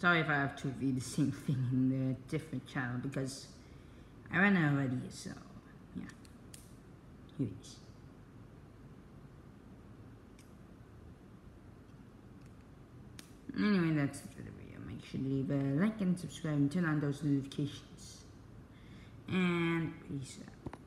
Sorry if I have to read the same thing in a different channel because I ran it already, so yeah. Here it is. Anyway, that's it for the video. Make sure to leave a like and subscribe and turn on those notifications. And peace out.